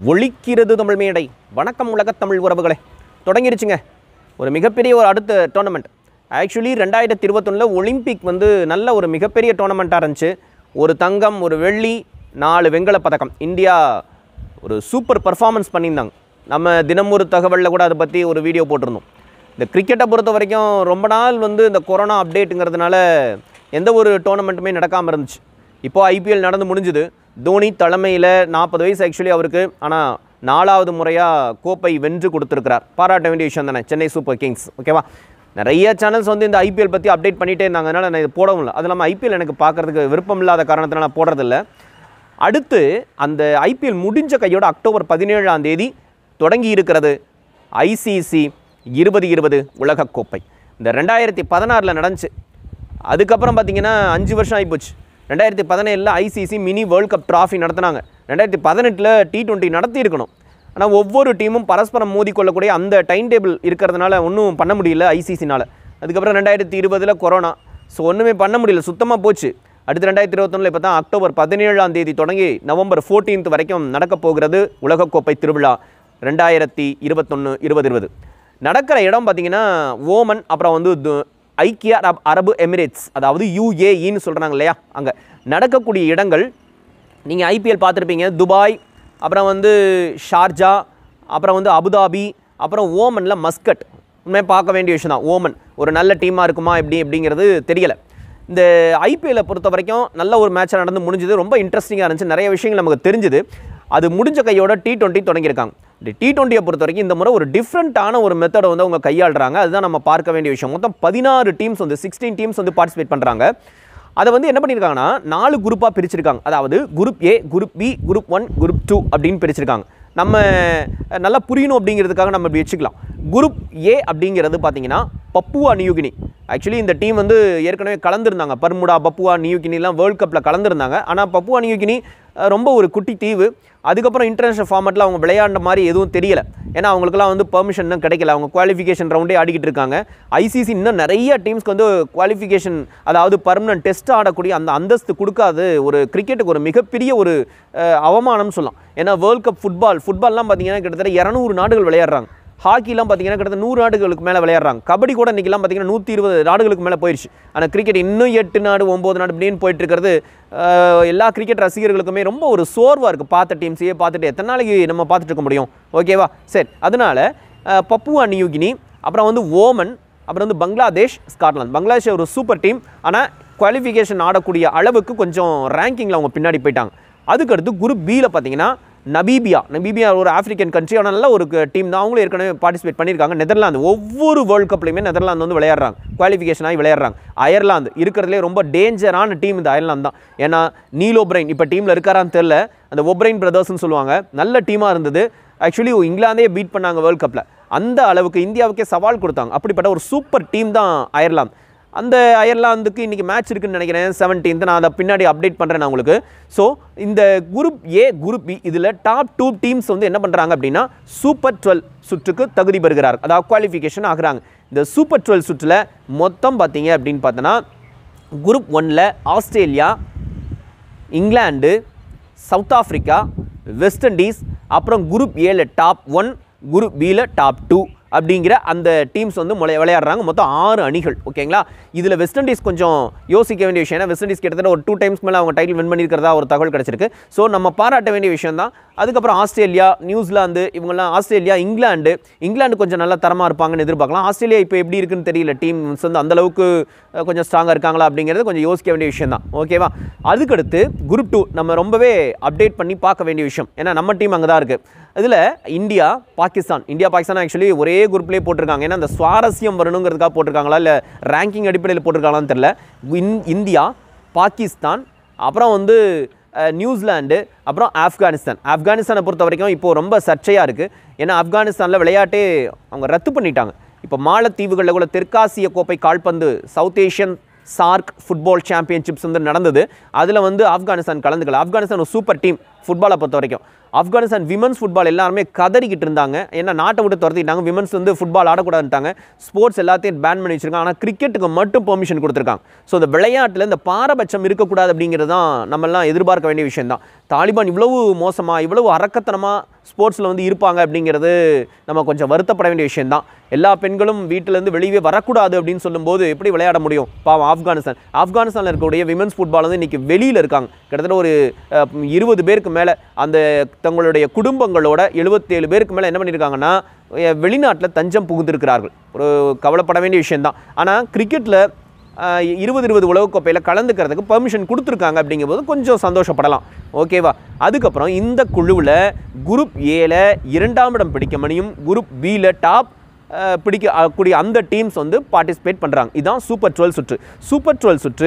ஒழிக்கிறது தமிழ் மேடை. வணக்கம் உலகத் தமிழ் உறவுகளே. தொடங்கிருச்சுங்க ஒரு மிகப்பெரிய அடுத்த டோர்னமெண்ட். ஆக்சுவலி 2021 ஒலிம்பிக் நல்ல ஒரு மிகப்பெரிய டோர்னமெண்ட்டாக இருந்துச்சு. ஒரு தங்கம், ஒரு வெள்ளி, 4 வெண்கல பதக்கம். இந்தியா ஒரு சூப்பர் பர்ஃபார்மன்ஸ் பண்ணியிருந்தாங்க. நம்ம தினம் ஒரு தகவலில் கூட அதை பற்றி ஒரு வீடியோ போட்டிருந்தோம். இந்த கிரிக்கெட்டை பொறுத்த வரைக்கும் ரொம்ப நாள் இந்த கொரோனா அப்டேட்டுங்கிறதுனால எந்த ஒரு டோர்னமெண்ட்டுமே நடக்காமல் இருந்துச்சு. இப்போது ஐபிஎல் நடந்து முடிஞ்சுது. தோனி தலைமையில் 40 வயசு ஆக்சுவலி அவருக்கு, ஆனால் 4வது முறையாக கோப்பை வென்று கொடுத்துருக்கிறார். பாராட்ட வேண்டிய விஷயம் தானே சென்னை சூப்பர் கிங்ஸ். ஓகேவா, நிறைய சேனல்ஸ் இந்த ஐபிஎல் பற்றி அப்டேட் பண்ணிகிட்டே இருந்தாங்க. அதனால் நான் இது போடவும் இல்லை. அது இல்லாமல் ஐபிஎல் எனக்கு பார்க்குறதுக்கு விருப்பம் இல்லாத காரணத்தினால நான் போடுறதில்ல. அடுத்து அந்த ஐபிஎல் முடிஞ்ச கையோட அக்டோபர் 17ஆம் தேதி தொடங்கி இருக்கிறது ஐசிசி 2020 உலகக்கோப்பை. இந்த 2016 நடந்துச்சு. அதுக்கப்புறம் பார்த்திங்கன்னா 5 வருஷம் ஆகிப்போச்சு. 2017 ICC mini world cup trophy நடத்தினாங்க. 2018 T20 நடத்தியிருக்கணும். ஆனால் ஒவ்வொரு டீமும் பரஸ்பரம் மோதிக்கொள்ளக்கூடிய அந்த டைம் டேபிள் இருக்கிறதுனால ஒன்றும் பண்ண முடியல ஐசிசினால். அதுக்கப்புறம் 2020 கொரோனா. ஸோ ஒன்றுமே பண்ண முடியல, சுத்தமாக போச்சு. அடுத்து 2021 இப்போ தான் அக்டோபர் 17ஆம் தேதி தொடங்கி நவம்பர் 14 வரைக்கும் நடக்கப் போகிறது உலகக்கோப்பை திருவிழா 2021-2020. நடக்கிற இடம் பார்த்திங்கன்னா ஓமன், அப்புறம் ஐக்கிய அரபு எமிரேட்ஸ், அதாவது UAEன்னு சொல்கிறாங்க இல்லையா, அங்கே நடக்கக்கூடிய இடங்கள். நீங்கள் ஐபிஎல் பார்த்துருப்பீங்க. துபாய், அப்புறம் ஷார்ஜா, அப்புறம் அபுதாபி, அப்புறம் ஓமனில் மஸ்கட். உண்மையாக பார்க்க வேண்டிய விஷயம் தான். ஓமன் ஒரு நல்ல டீமாக இருக்குமா எப்படிங்கிறது தெரியலை. இந்த ஐபிஎல்லை பொறுத்த வரைக்கும் நல்ல ஒரு மேட்ச் நடந்து முடிஞ்சுது. ரொம்ப இன்ட்ரெஸ்டிங்காக இருந்துச்சு. நிறைய விஷயங்கள் நமக்கு தெரிஞ்சுது. அது முடிஞ்ச கையோட T20 தொடங்கியிருக்காங்க. இந்த T20 பொறுத்த வரைக்கும் இந்த முறை ஒரு டிஃப்ரெண்ட்டான ஒரு மெத்தடை அவங்க கையாளுறாங்க. அதுதான் நம்ம பார்க்க வேண்டிய விஷயம். மொத்தம் 16 டீம்ஸ் 16 டீம்ஸ் பார்ட்டிசிபேட் பண்ணுறாங்க. அதை என்ன பண்ணியிருக்காங்கன்னா 4 குரூப்பாக பிரிச்சிருக்காங்க. அதாவது group A, group B, group 1, group 2 அப்படின்னு பிரிச்சிருக்காங்க. நம்ம நல்லா புரியணும் அப்படிங்கிறதுக்காக நம்ம இப்படி வச்சுக்கலாம். குரூப் ஏ அப்படிங்கிறது பார்த்தீங்கன்னா பப்புவா நியூகினி. ஆக்சுவலி இந்த டீம் ஏற்கனவே கலந்துருந்தாங்க. பர்முடா, பப்புவா நியூகினிலாம் வேர்ல்ட் கப்பில் கலந்துருந்தாங்க. ஆனால் பப்புவா நியூகினி ரொம்ப ஒரு குட்டி தீவு. அதுக்கப்புறம் இன்டர்நேஷனல் ஃபார்மேட்டில் அவங்க விளையாண்ட மாதிரி எதுவும் தெரியலை. ஏன்னா அவங்களுக்குலாம் பெர்மிஷன் இன்னும் கிடைக்கல. அவங்க குவாலிஃபிகேஷன் ரவுண்டே ஆடிக்கிட்டு இருக்காங்க. ஐசிசி இன்னும் நிறைய டீம்ஸ்க்கு குவாலிஃபிகேஷன், அதாவது பர்மனன்ட் டெஸ்ட் ஆடக்கூடிய அந்த அந்தஸ்து கொடுக்காது. ஒரு கிரிக்கெட்டுக்கு ஒரு மிகப்பெரிய ஒரு அவமானம் சொல்லலாம். ஏன்னா வேர்ல்ட் கப் ஃபுட்பால்லாம் பார்த்தீங்கன்னா கிட்டத்தட்ட 200 நாடுகள் விளையாடுறாங்க. ஹாக்கிலாம் பார்த்தீங்கன்னா கிட்டத்தட்ட 100 நாடுகளுக்கு மேலே விளையாடுறாங்க. கபடி கூட இன்றைக்கெல்லாம் பார்த்தீங்கன்னா 120 நாடுகளுக்கு மேலே போயிடுச்சு. ஆனால் கிரிக்கெட் இன்னும் 8 நாடு 9 நாடு இப்படின்னு போயிட்டு இருக்கிறது எல்லா கிரிக்கெட் ரசிகர்களுக்குமே ரொம்ப ஒரு சோர்வாக இருக்குது. பார்த்த டீம்ஸையே பார்த்துட்டு எத்தனை நாளைக்கு நம்ம பார்த்துட்டு இருக்க முடியும்? ஓகேவா, சரி. அதனால பப்புவா நியூகினி, அப்புறம் ஓமன், அப்புறம் பங்களாதேஷ், ஸ்காட்லாந்து. பங்களாதேஷ் ஒரு சூப்பர் டீம். ஆனால் குவாலிஃபிகேஷன் ஆடக்கூடிய அளவுக்கு கொஞ்சம் ரேங்கிங்கில் அவங்க பின்னாடி போயிட்டாங்க. அதுக்கடுத்து குரூப் பியில் பார்த்தீங்கன்னா நமீபியா ஒரு ஆஃப்ரிக்கன் கண்ட்ரி. ஆனால் நல்ல ஒரு டீம் தான். அவங்களும் ஏற்கனவே பார்ட்டிசிபேட் பண்ணியிருக்காங்க. நெதர்லாந்து ஒவ்வொரு வேர்ல்டு கப்லையுமே நெதர்லாந்து விளையாடுறாங்க, குவாலிஃபிகேஷன் ஆகி விளையாடுறாங்க. அயர்லாந்து இருக்கிறதுலே ரொம்ப டேஞ்சரான டீம் இந்த அயர்லாந்து தான். ஏன்னா நீல் ஓப்ரைன் இப்போ டீமில் இருக்காரான்னு தெரில. அந்த ஓப்ரைன் பிரதர்ஸ்ன்னு சொல்லுவாங்க, நல்ல டீமாக இருந்தது. ஆக்சுவலி இங்கிலாந்தே பீட் பண்ணாங்க வேர்ல்டு கப்பில். அந்த அளவுக்கு இந்தியாவுக்கே சவால் கொடுத்தாங்க. அப்படிப்பட்ட ஒரு சூப்பர் டீம் தான் அயர்லாந்து. அந்த அயர்லாந்துக்கு இன்றைக்கி மேட்ச் இருக்குதுன்னு நினைக்கிறேன் 17th. நான் அதை பின்னாடி அப்டேட் பண்ணுறேன் நான் உங்களுக்கு. ஸோ இந்த குரூப் ஏ, குரூப் பி இதில் டாப் 2 டீம்ஸ் என்ன பண்ணுறாங்க அப்படின்னா சூப்பர் 12 சுற்றுக்கு தகுதி பெறுகிறார், அதாவது குவாலிஃபிகேஷன் ஆகுறாங்க. இந்த சூப்பர் 12 சுற்றில் மொத்தம் பார்த்தீங்க அப்படின்னு பார்த்தோன்னா குரூப் 1ல் Australia, England, South Africa, West Indies, அப்புறம் குரூப் ஏல டாப் 1, குரூப் பியில் டாப் 2 அப்படிங்கிற அந்த டீம்ஸ் விளையாடுறாங்க. மொத்தம் 6 அணிகள். ஓகேங்களா, இதில் வெஸ்ட் இண்டீஸ் கொஞ்சம் யோசிக்க வேண்டிய விஷயம். ஏன்னா வெஸ்ட் இண்டீஸ் கிட்டத்தட்ட ஒரு 2 டைம்ஸ் மேலே அவங்க டைட்டில் வின் பண்ணியிருக்கிறதா ஒரு தகவல் கிடச்சிருக்கு. ஸோ நம்ம பாராட்ட வேண்டிய விஷயம் தான். அதுக்கப்புறம் ஆஸ்திரேலியா, நியூசிலாந்து, இவங்கெல்லாம் ஆஸ்திரேலியா, இங்கிலாந்து கொஞ்சம் நல்ல தரமாக இருப்பாங்கன்னு எதிர்பார்க்கலாம். ஆஸ்திரேலியா இப்போ எப்படி இருக்குன்னு தெரியல. டீம்ஸ் அந்தளவுக்கு கொஞ்சம் ஸ்ட்ராங்காக இருக்காங்களா அப்படிங்கிறது கொஞ்சம் யோசிக்க வேண்டிய விஷயம் தான். ஓகேவா, அதுக்கடுத்து குரூப் 2 நம்ம ரொம்பவே அப்டேட் பண்ணி பார்க்க வேண்டிய விஷயம். ஏன்னா நம்ம டீம் அங்கே தான் இருக்குது. இதில் இந்தியா பாகிஸ்தான் ஆக்சுவலி ஒரே குரூப்லேயே போட்டிருக்காங்க. ஏன்னா அந்த சுவாரஸ்யம் வரணுங்கிறதுக்காக போட்டிருக்காங்களா இல்லை ரேங்கிங் அடிப்படையில் போட்டிருக்காங்களான்னு தெரில. இந்தியா, பாகிஸ்தான், அப்புறம் நியூசிலாந்து, அப்புறம் ஆப்கானிஸ்தானை பொறுத்த வரைக்கும் இப்போது ரொம்ப சர்ச்சையாக இருக்குது. ஏன்னா ஆப்கானிஸ்தானில் விளையாட்டே அவங்க ரத்து பண்ணிட்டாங்க. இப்போ மாலத்தீவுகளில் கூட தெற்காசிய கோப்பை கால்பந்து South Asian SAARC football championships நடந்தது. அதில் ஆப்கானிஸ்தான் கலந்துக்கல. ஆப்கானிஸ்தான் ஒரு சூப்பர் டீம் ஃபுட்பாலை பொறுத்த வரைக்கும். ஆப்கானிஸ்தான் விமன்ஸ் ஃபுட்பால் எல்லாருமே கதறிக்கிட்டு இருந்தாங்க. ஏன்னா நாட்டை விட்டு துரத்திட்டாங்க, விமன்ஸ் வந்து ஃபுட்பால் ஆடக்கூடாதுட்டாங்க, ஸ்போர்ட்ஸ் எல்லாத்தையும் பேன் பண்ணி வச்சிருக்காங்க. ஆனால் கிரிக்கெட்டுக்கு மட்டும் பெர்மிஷன் கொடுத்துருக்காங்க. ஸோ இந்த விளையாட்டில் இந்த பாரபட்சம் இருக்கக்கூடாது அப்படிங்கிறது தான் நம்மெல்லாம் எதிர்பார்க்க வேண்டிய விஷயம் தான். தாலிபான் இவ்வளவு மோசமாக இவ்வளவு அரக்கத்தனமாக ஸ்போர்ட்ஸில் வந்து இருப்பாங்க அப்படிங்கிறது நம்ம கொஞ்சம் வருத்தப்பட வேண்டிய விஷயந்தான். எல்லா பெண்களும் வீட்டிலேருந்து வெளியே வரக்கூடாது அப்படின்னு சொல்லும்போது எப்படி விளையாட முடியும்? பாவம் ஆப்கானிஸ்தானில் இருக்கக்கூடிய விமன்ஸ் ஃபுட்பால் வந்து இன்றைக்கி வெளியில் இருக்காங்க. கிட்டத்தட்ட ஒரு 20 பேருக்கு மேலே அந்த தங்களுடைய குடும்பங்களோட 77 பேருக்கு மேலே என்ன பண்ணியிருக்காங்கன்னா வெளிநாட்டில் தஞ்சம் புகுந்திருக்கிறார்கள். ஒரு கவலைப்பட வேண்டிய விஷயந்தான். ஆனால் கிரிக்கெட்டில் 2020 உலகக்கோப்பையில் கலந்துக்கிறதுக்கு பெர்மிஷன் கொடுத்துருக்காங்க அப்படிங்கும்போது கொஞ்சம் சந்தோஷப்படலாம். ஓகேவா? அதுக்கப்புறம் இந்த குழுவில் குரூப் ஏல 2ஆம் இடம் பிடிக்கும் அணியும் குரூப் பியில் டாப் பிடிக்கக்கூடிய அந்த டீம்ஸ் வந்து பார்ட்டிசிபேட் பண்ணுறாங்க. இதுதான் சூப்பர் 12 சுற்று. சூப்பர் 12 சுற்று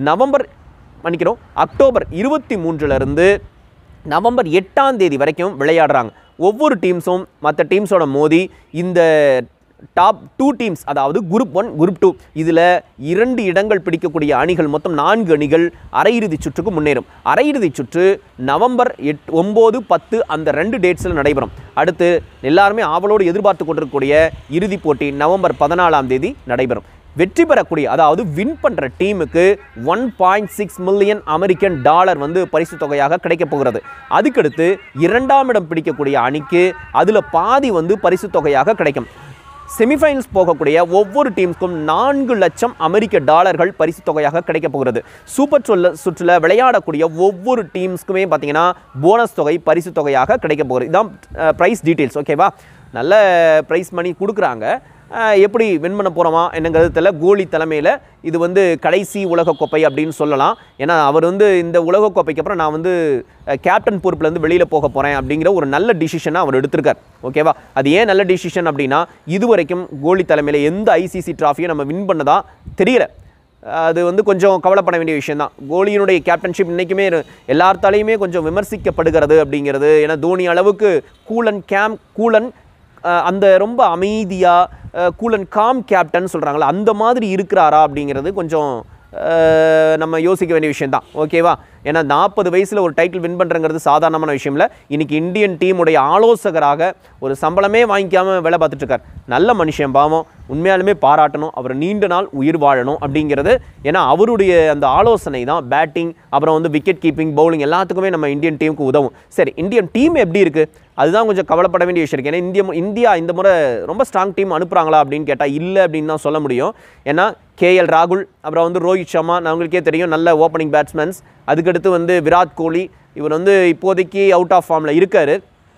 அக்டோபர் 23 நவம்பர் 8 வரைக்கும் விளையாடுறாங்க. ஒவ்வொரு டீம்ஸும் மற்ற டீம்ஸோட மோதி இந்த டாப் 2 டீம்ஸ், அதாவது குரூப் 1 குரூப் 2, இதில் 2 இடங்கள் பிடிக்கக்கூடிய அணிகள், மொத்தம் 4 அணிகள் அரையிறுதி சுற்றுக்கு முன்னேறும். அரையிறுதி சுற்று நவம்பர் 8, 9, 10 அந்த 2 டேட்ஸில் நடைபெறும். அடுத்து எல்லாருமே ஆவலோடு எதிர்பார்த்து கொண்டிருக்கக்கூடிய இறுதிப் போட்டி நவம்பர் 14 நடைபெறும். வெற்றி பெறக்கூடிய, அதாவது வின் பண்ணுற டீமுக்கு $1.6 மில்லியன் அமெரிக்கன் டாலர் வந்து பரிசு தொகையாக கிடைக்கப் போகிறது. அதுக்கடுத்து 2ஆம் இடம் பிடிக்கக்கூடிய அணிக்கு அதில் பாதி வந்து பரிசு தொகையாக கிடைக்கும். செமிஃபைனல்ஸ் போகக்கூடிய ஒவ்வொரு டீமுக்கும் 4 லட்சம் அமெரிக்க டாலர்கள் பரிசு தொகையாக கிடைக்கப் போகிறது. சூப்பர் 12 சுற்றில் விளையாடக்கூடிய ஒவ்வொரு டீம்ஸ்க்குமே பார்த்தீங்கன்னா போனஸ் தொகை பரிசு தொகையாக கிடைக்கப் போகிறது. இதுதான் ப்ரைஸ் டீட்டெயில்ஸ். ஓகேவா? நல்ல ப்ரைஸ் மணி கொடுக்குறாங்க. எப்படி வின் பண்ண போகிறோமா என்னங்கிறது தெரியல. கோலி தலைமையில் இது வந்து கடைசி உலகக்கோப்பை அப்படின்னு சொல்லலாம். ஏன்னா அவர் வந்து இந்த உலகக்கோப்பைக்கு அப்புறம் நான் வந்து கேப்டன் பொறுப்புலேருந்து வெளியில் போக போகிறேன் அப்படிங்கிற ஒரு நல்ல டிசிஷனை அவர் எடுத்திருக்கார். ஓகேவா? அது ஏன் நல்ல டிசிஷன் அப்படின்னா, இதுவரைக்கும் கோலி தலைமையில் எந்த ஐசிசி ட்ராஃபியும் நம்ம வின் பண்ணதா தெரியல. அது வந்து கொஞ்சம் கவலைப்பட வேண்டிய விஷயம் தான். கோலியினுடைய கேப்டன்ஷிப் இன்றைக்குமே எல்லாத்தாலையுமே கொஞ்சம் விமர்சிக்கப்படுகிறது அப்படிங்கிறது. ஏன்னா தோனி அளவுக்கு கூலன் அந்த ரொம்ப அமைதியாக கூலன் காம் கேப்டன் சொல்கிறாங்களா, அந்த மாதிரி இருக்கிறாரா அப்படிங்கிறது கொஞ்சம் நம்ம யோசிக்க வேண்டிய விஷயம் தான். ஓகேவா? ஏன்னா 40 வயசில் ஒரு டைட்டில் வின் பண்ணுறங்கிறது சாதாரணமான விஷயம் இல்லை. இன்றைக்கி இந்தியன் டீமுடைய ஆலோசகராக ஒரு சம்பளமே வாங்கிக்காமல் வேலை பார்த்துட்ருக்கார். நல்ல மனுஷன், பாவம், உண்மையாலுமே பாராட்டணும். அவர் நீண்ட நாள் உயிர் வாழணும் அப்படிங்கிறது. ஏன்னா அவருடைய அந்த ஆலோசனை தான் பேட்டிங், அப்புறம் வந்து விக்கெட் கீப்பிங், பவுலிங் எல்லாத்துக்குமே நம்ம இந்தியன் டீமுக்கு உதவும். சரி, இந்தியன் டீம் எப்படி இருக்குது? அதுதான் கொஞ்சம் கவலைப்பட வேண்டிய விஷயம் இருக்குது. ஏன்னா இந்தியா இந்த முறை ரொம்ப ஸ்ட்ராங் டீம் அனுப்புகிறாங்களா அப்படின்னு கேட்டால் இல்லை அப்படின்னு தான் சொல்ல முடியும். ஏன்னா கேஎல் ராகுல், அப்புறம் வந்து ரோஹித் சர்மா, அவங்களுக்கே தெரியும், நல்ல ஓப்பனிங் பேட்ஸ்மேன்ஸ். அதுக்கடுத்து வந்து விராட் கோலி, இவர் வந்து இப்போதைக்கு அவுட் ஆஃப் ஃபார்மில் இருக்கார்.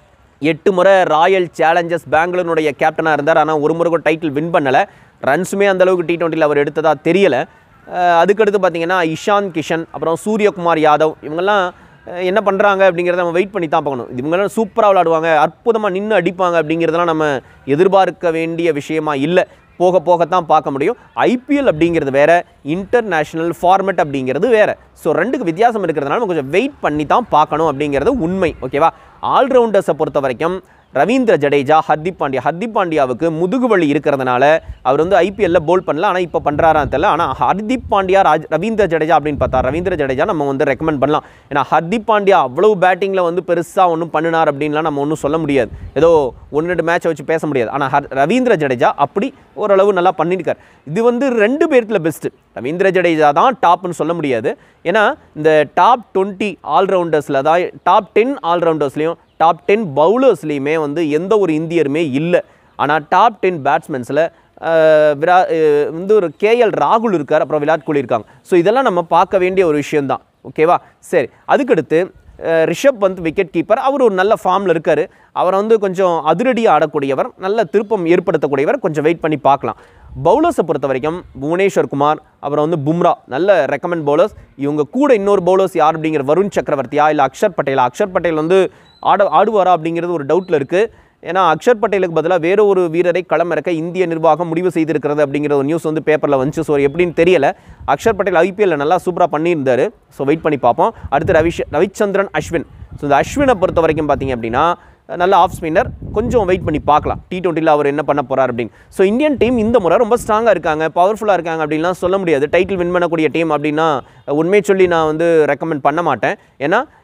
8 முறை ராயல் சேலஞ்சர்ஸ் பெங்களூருடைய கேப்டனாக இருந்தார். ஆனால் ஒரு முறை கூட டைட்டில் வின் பண்ணலை. ரன்ஸுமே அந்தளவுக்கு T20 அவர் எடுத்ததாக தெரியலை. அதுக்கடுத்து பார்த்திங்கன்னா இஷான் கிஷன், அப்புறம் சூரியகுமார் யாதவ், இவங்கெல்லாம் என்ன பண்ணுறாங்க அப்படிங்கிறத நம்ம வெயிட் பண்ணி தான் பார்க்கணும். இவங்கெல்லாம் சூப்பராக விளையாடுவாங்க, அற்புதமாக நின்று அடிப்பாங்க அப்படிங்கிறதெல்லாம் நம்ம எதிர்பார்க்க வேண்டிய விஷயமா இல்லை. போக போகத்தான் பார்க்க முடியும். ஐபிஎல் அப்படிங்கிறது வேறு, இன்டர்நேஷ்னல் ஃபார்மேட் அப்படிங்கிறது வேறு. ஸோ 2க்கு வித்தியாசம் இருக்கிறதுனால நம்ம கொஞ்சம் வெயிட் பண்ணி தான் பார்க்கணும் அப்படிங்கிறது உண்மை. ஓகேவா? ஆல்ரவுண்டர்ஸை பொறுத்த வரைக்கும் ரவீந்திர ஜடேஜா, ஹர்திப் பாண்டியாவுக்கு முதுகு வலி இருக்கிறதுனால அவர் வந்து ஐபிஎல்லில் போல் பண்ணல. ஆனால் இப்போ பண்ணுறாரான்னு தெரியல. ஆனால் ஹர்திப் பாண்டியா ரவீந்திர ஜடேஜா அப்படின்னு பார்த்தா ரவீந்திர ஜடேஜா நம்ம வந்து ரெக்கமெண்ட் பண்ணலாம். ஏன்னா ஹர்திப் பாண்டியா அவ்வளவு பேட்டிங்கில் வந்து பெருசாக ஒன்றும் பண்ணினார் அப்படின்லாம் நம்ம ஒன்றும் சொல்ல முடியாது. ஏதோ 1-2 மேட்சை வச்சு பேச முடியாது. ஆனால் ரவீந்திர ஜடேஜா அப்படி ஓரளவு நல்லா பண்ணியிருக்கார். இது வந்து 2 பேர்த்தில் பெஸ்ட்டு. ரவீந்திர ஜடேஜா தான் டாப்னு சொல்ல முடியாது. ஏன்னா இந்த டாப் 20 ஆல்ரவுண்டர்ஸில், அதாவது டாப் 10 ஆல்ரவுண்டர்ஸ்லையும் டாப் 10 பவுலர்ஸ்லேயுமே வந்து எந்த ஒரு இந்தியருமே இல்லை. ஆனால் டாப் 10 பேட்ஸ்மென்ஸில் வந்து ஒரு கேஎல் ராகுல் இருக்கார், அப்புறம் விராட் கோலி இருக்காங்க. ஸோ இதெல்லாம் நம்ம பார்க்க வேண்டிய ஒரு விஷயந்தான். ஓகேவா? சரி, அதுக்கடுத்து ரிஷப் பந்த் விக்கெட் கீப்பர், அவர் ஒரு நல்ல ஃபார்மில் இருக்கார். அவர் வந்து கொஞ்சம் அதிரடியாக ஆடக்கூடியவர், நல்ல திருப்பம் ஏற்படுத்தக்கூடியவர். கொஞ்சம் வெயிட் பண்ணி பார்க்கலாம். பவுலர்ஸை பொறுத்த வரைக்கும் புவனேஸ்வர் குமார், அப்புறம் வந்து பும்ரா நல்ல ரெக்கமெண்ட் பவுலர்ஸ். இவங்க கூட இன்னொரு பவுலர்ஸ் யார் அப்படிங்கிற வருண் சக்கரவர்த்தியா இல்லை அக்ஷர் பட்டேல் வந்து ஆடுவாரா அப்படிங்கிறது ஒரு டவுட்டில் இருக்குது. ஏன்னா அக்ஷர் பட்டேலுக்கு பதிலாக வேறு ஒரு வீரரை களமிறக்க இந்திய நிர்வாகம் முடிவு செய்திருக்கிறது அப்படிங்கிற ஒரு நியூஸ் வந்து பேப்பரில் வந்துச்சு. ஸோ எப்படின்னு தெரியல. அக்ஷர் பட்டேல் ஐபிஎல்லில் நல்லா சூப்பராக பண்ணியிருந்தார். ஸோ வெயிட் பண்ணி பார்ப்போம். அடுத்து ரவிச்சந்திரன் அஸ்வின். ஸோ இந்த அஸ்வினை பொறுத்த வரைக்கும் பார்த்தீங்க அப்படின்னா நல்ல ஆஃப் ஸ்பின்னர். கொஞ்சம் வெயிட் பண்ணி பார்க்கலாம் T20 அவர் என்ன பண்ண போகிறார் அப்படின்னு. ஸோ இந்தியன் டீம் இந்த முறை ரொம்ப ஸ்ட்ராங்காக இருக்காங்க, பவர்ஃபுல்லாக இருக்காங்க அப்படின்லாம் சொல்ல முடியாது. டைட்டில் வின் பண்ணக்கூடிய டீம் அப்படின்னா உண்மையை சொல்லி நான் வந்து ரெக்கமெண்ட் பண்ண மாட்டேன். ஏன்னா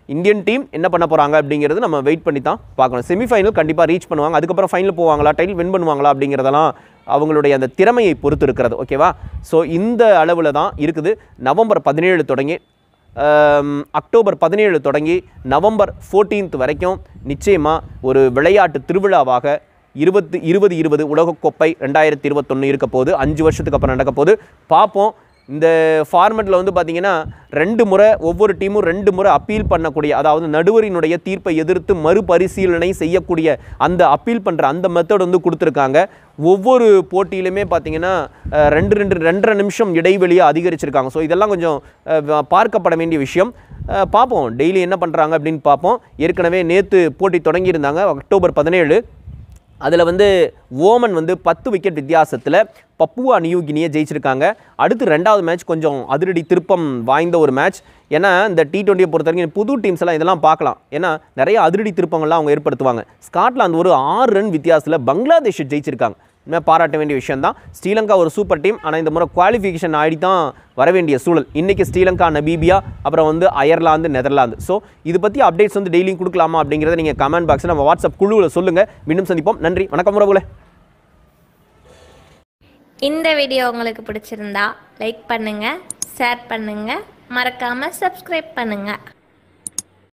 இந்தியன் டீம் என்ன பண்ண போகிறாங்க அப்படிங்கிறது நம்ம வெயிட் பண்ணி தான் பார்க்கணும். செமிஃபைனல் கண்டிப்பாக ரீச் பண்ணுவாங்க, அதுக்கப்புறம் ஃபைனல் போவாங்களா, டைட்டில் வின் பண்ணுவாங்களா அப்படிங்கிறதெல்லாம் அவங்களுடைய அந்த திறமையை பொறுத்து இருக்கிறது. ஓகேவா? ஸோ இந்த அளவில் தான் இருக்குது. நவம்பர் 17 தொடங்கி அக்டோபர் 17 தொடங்கி நவம்பர் 14 வரைக்கும் நிச்சயமாக ஒரு விளையாட்டு திருவிழாவாக 2020 உலகக்கோப்பை 2021 இருக்க போது, 5 வருஷத்துக்கு அப்புறம் நடக்க போது பார்ப்போம். இந்த ஃபார்மெட்டில் வந்து பார்த்திங்கன்னா 2 முறை ஒவ்வொரு டீமும் 2 முறை அப்பீல் பண்ணக்கூடிய, அதாவது நடுவரினுடைய தீர்ப்பை எதிர்த்து மறுபரிசீலனை செய்யக்கூடிய அந்த அப்பீல் பண்ணுற அந்த மெத்தட் வந்து கொடுத்துருக்காங்க. ஒவ்வொரு போட்டியிலுமே பார்த்திங்கன்னா 2.5 நிமிஷம் இடைவெளியை அதிகரிச்சிருக்காங்க. ஸோ இதெல்லாம் கொஞ்சம் பார்க்கப்பட வேண்டிய விஷயம். பார்ப்போம் டெய்லி என்ன பண்ணுறாங்க அப்படின்னு பார்ப்போம். ஏற்கனவே நேற்று போட்டி தொடங்கியிருந்தாங்க அக்டோபர் 17. அதில் வந்து ஓமன் வந்து 10 விக்கெட் வித்தியாசத்தில் பப்புவா நியூ கினியை ஜெயிச்சிருக்காங்க. அடுத்து 2வது மேட்ச் கொஞ்சம் அதிரடி திருப்பம் வாய்ந்த ஒரு மேட்ச். ஏன்னா இந்த T20 பொறுத்த வரைக்கும் புது டீம்ஸ் எல்லாம் இதெல்லாம் பார்க்கலாம். ஏன்னா நிறைய அதிரடி திருப்பங்கள்லாம் அவங்க ஏற்படுத்துவாங்க. ஸ்காட்லாந்து ஒரு 6 ரன் வித்தியாசத்தில் பங்களாதேஷை ஜெயிச்சிருக்காங்க. பாராட்ட வேண்டிய விஷயம் தான். ஸ்ரீலங்கா ஒரு சூப்பர் டீம், ஆனால் இந்த முறை குவாலிஃபிகேஷன் ஆடி தான் வர வேண்டிய சூழல். இன்றைக்கி ஸ்ரீலங்கா, நமீபியா, அப்புறம் வந்து அயர்லாந்து, நெதர்லாந்து. ஸோ இது பற்றி அப்டேட்ஸ் வந்து டெய்லியும் கொடுக்கலாமா அப்படிங்கிறத நீங்கள் கமெண்ட் பாக்ஸில் நம்ம வாட்ஸ்அப் குழுவில் சொல்லுங்கள். மீண்டும் சந்திப்போம். நன்றி, வணக்கம் உறவுகளே. இந்த வீடியோ உங்களுக்கு பிடிச்சிருந்தா லைக் பண்ணுங்கள், ஷேர் பண்ணுங்கள், மறக்காமல் சப்ஸ்கிரைப் பண்ணுங்கள்.